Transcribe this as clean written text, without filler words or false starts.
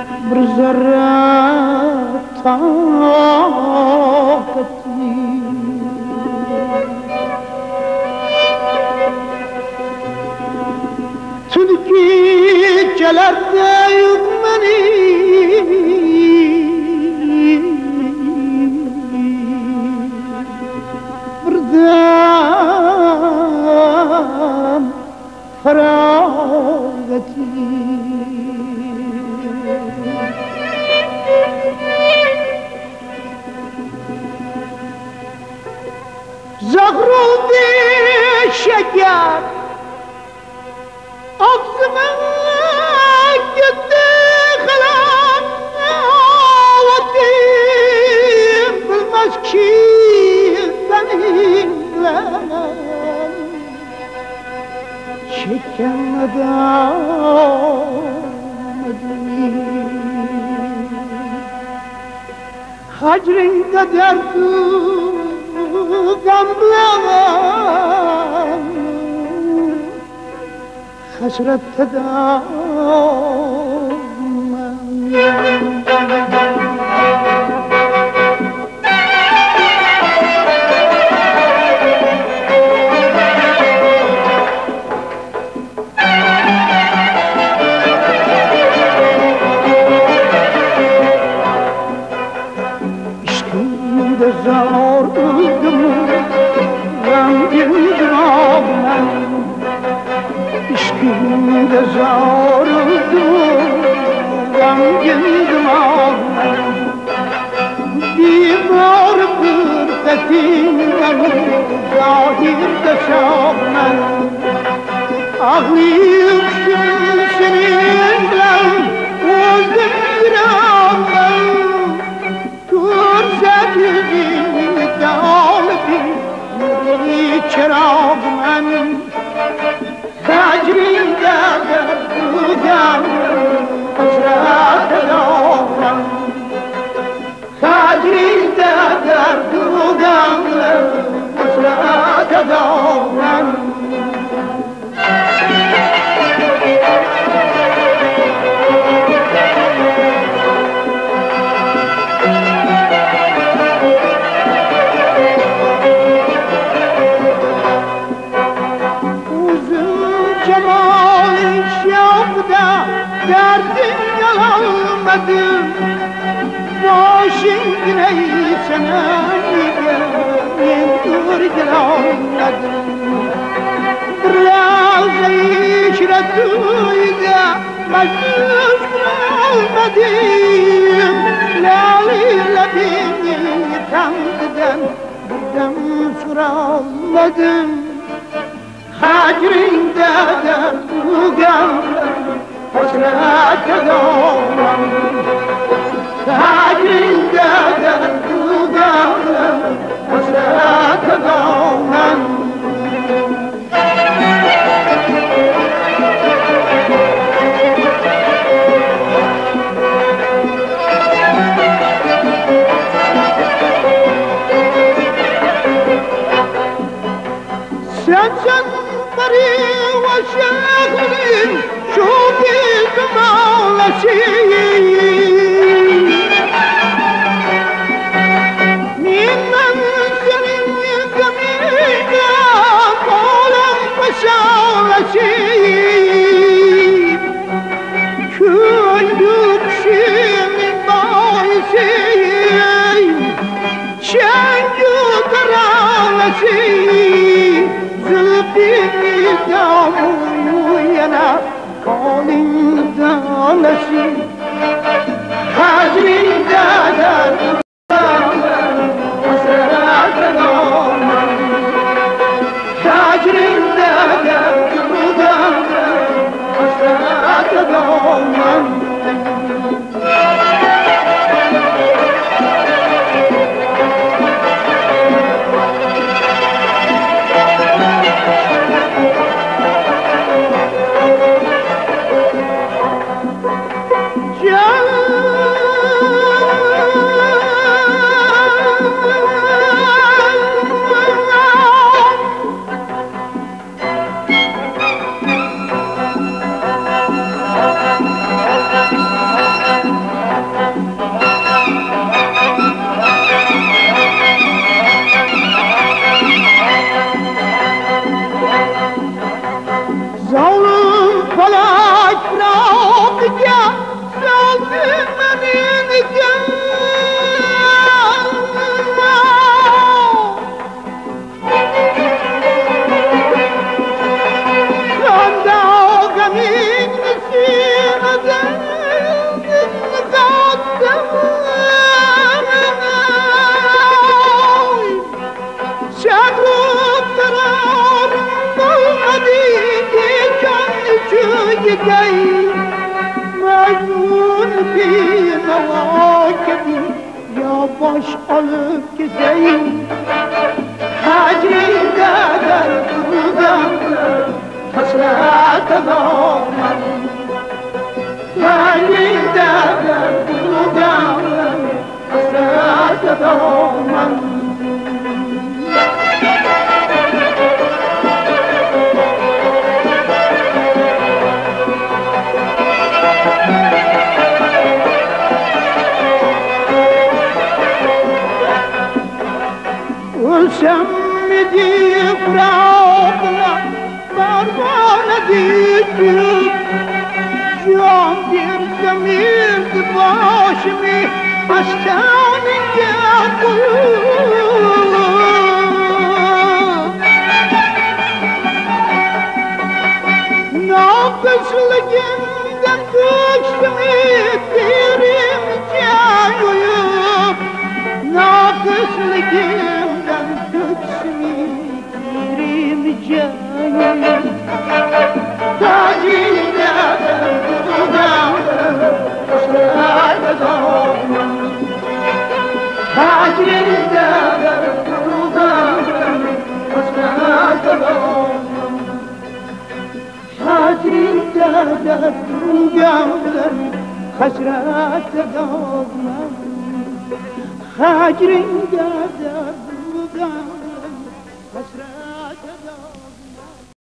برزرة طاقتي تلكي جلد يضمني بردان فراغتي زغرودي شجر أقسمك قد خلق وديم بالمسكين بنين شكل مدامدني هجر قدرت قبلها حسرة تداوم اشكي دزار الدموع غمجن دماغنا اشكي دزار الدموع غمجن دماغنا ديمار برفتين ظاهر دشاغنا أغليق شمسين لهم وزمرامنا ترزد يجيني دولتي نرغي شراغ من هاجري دادر ودام حسرات دوما هاجري دادر ودام حسرات دوما derdin yalanmadım Başın güneysene yendur yalanmadım Biraz işretiyde meclis almadım Laliyle beni tanıdan birden soramadım Hacrində də uğandım حسرات دوما هاجرين دادا ودادا حسرات دوما سنسن بري وشاغلي شوقي بمولتي من منزل جميلة طولا بشالتي كل يبشي من بايسي شان يدرالتي زلبي دامو ينا calling down the sea, Hajri Dada, Hajri Dada, مجنون في مواكبي يا باش ألف كزين حاجري دادر بودم حسرات ضامن حاجري دادر بودم حسرات ضامن وشمدي فراقنا باروانا ديجي جام دير زمير دباشمي أشتاني يقول ناقص لجندن تشتمي تيريم جايوب ناقص لجندن تشتمي تيريم جايوب تاجي نادم وداودم أصلاك ضامن تاجي نادم وداودم أصلاك ضامن حاجري دادر وقامدر خسرات ضامن حاجري دادر وقامدر خسرات